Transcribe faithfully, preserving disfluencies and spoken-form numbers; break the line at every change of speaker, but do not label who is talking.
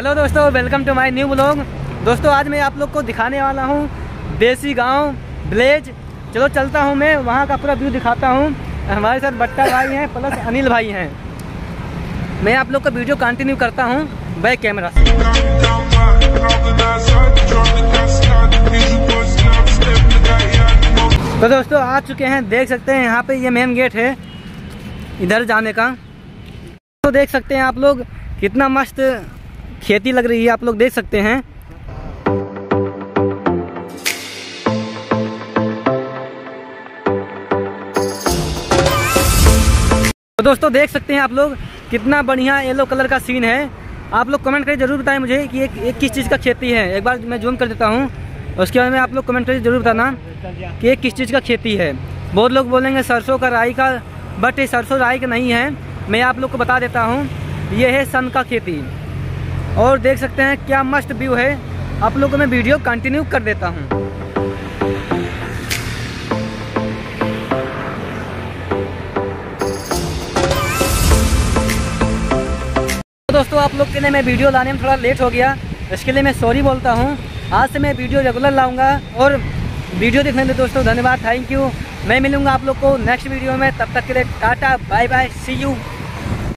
Hello दोस्तों, welcome to my new blog. दोस्तों आज मैं आप लोग को दिखाने वाला हूँ देसी गांव विलेज। चलो चलता हूँ, मैं वहाँ का पूरा व्यू दिखाता हूँ। हमारे साथ बट्टा भाई हैं प्लस अनिल भाई हैं। मैं आप लोग का वीडियो कंटिन्यू करता हूँ बैक कैमरा से। तो दोस्तों आ चुके हैं, देख सकते हैं यहाँ पे ये मेन गेट है इधर जाने का। तो देख सकते हैं आप लोग कितना मस्त खेती लग रही है, आप लोग देख सकते हैं। तो दोस्तों देख सकते हैं आप लोग कितना बढ़िया येलो कलर का सीन है। आप लोग कमेंट करके जरूर बताएं मुझे कि एक, एक किस चीज़ का खेती है। एक बार मैं जूम कर देता हूँ, उसके बारे में आप लोग कमेंट करके जरूर बताना कि एक किस चीज़ का खेती है। बहुत लोग बोलेंगे सरसों का, राई का, बट ये सरसों राई का नहीं है। मैं आप लोग को बता देता हूँ, ये है सन का खेती। और देख सकते हैं क्या मस्त व्यू है। आप लोगों को मैं वीडियो कंटिन्यू कर देता हूँ। तो दोस्तों आप लोग के लिए मैं वीडियो लाने में थोड़ा लेट हो गया, इसके लिए मैं सॉरी बोलता हूँ। आज से मैं वीडियो रेगुलर लाऊंगा। और वीडियो देखने के लिए दोस्तों धन्यवाद, थैंक यू। मैं मिलूंगा आप लोग को नेक्स्ट वीडियो में, तब तक के लिए tata bye bye, see you.